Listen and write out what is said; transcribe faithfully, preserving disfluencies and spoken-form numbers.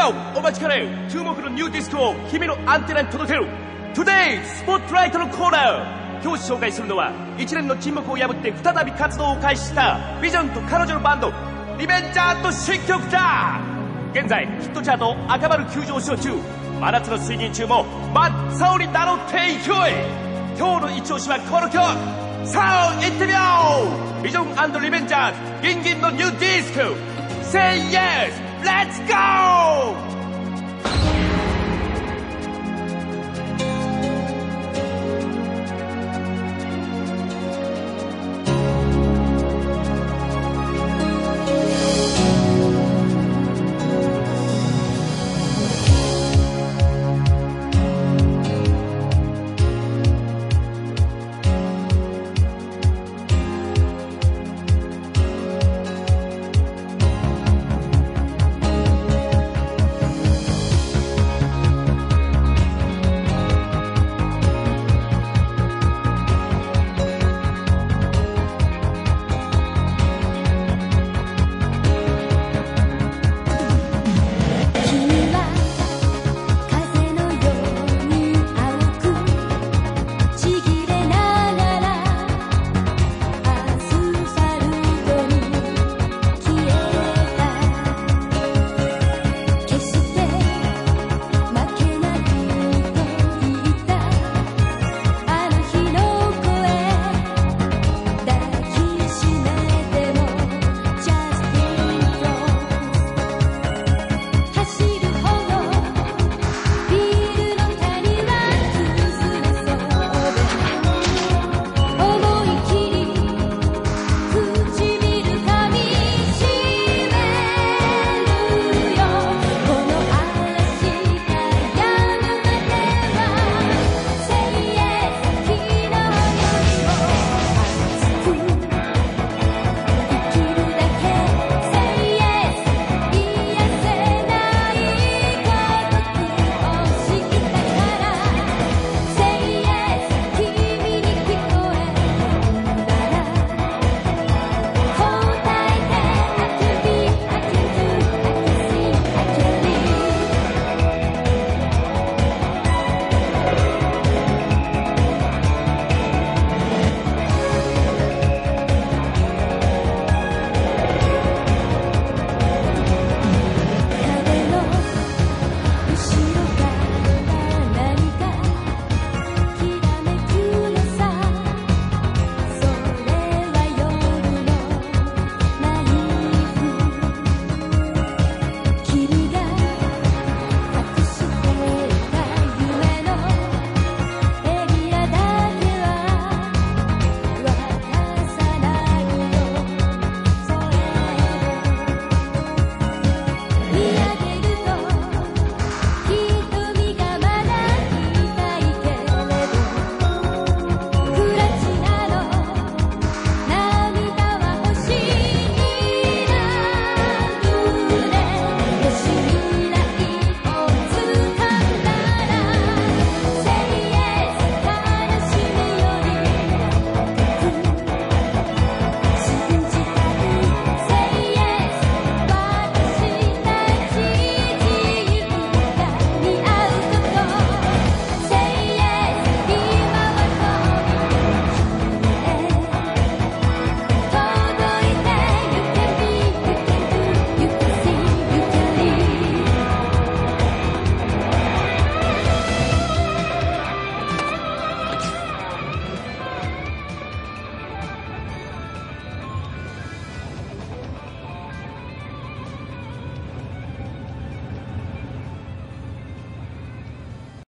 なおお待ちかね注目のニューディスクを君のアンテナに届ける Today スポットライトのコーナー。今日紹介するのは一年の沈黙を破って再び活動を開始したビジョンと彼女のバンドリベンジャーズの新曲だ。現在ヒットチャート赤丸急上昇中、真夏の水銀中も真っ青になろうって勢い。今日の一押しはこの曲。さあ行ってみよう。ビジョン&リベンジャーズギンギンのニューディスク Say yes! Let's go!